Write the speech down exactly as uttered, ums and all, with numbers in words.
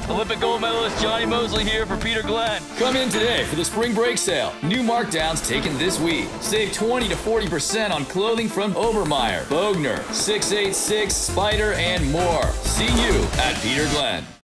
Olympic gold medalist Johnny Mosley here for Peter Glenn. Come in today for the spring break sale. New markdowns taken this week. Save twenty to forty percent on clothing from Obermeyer, Bogner, six eight six, Spider, and more. See you at Peter Glenn.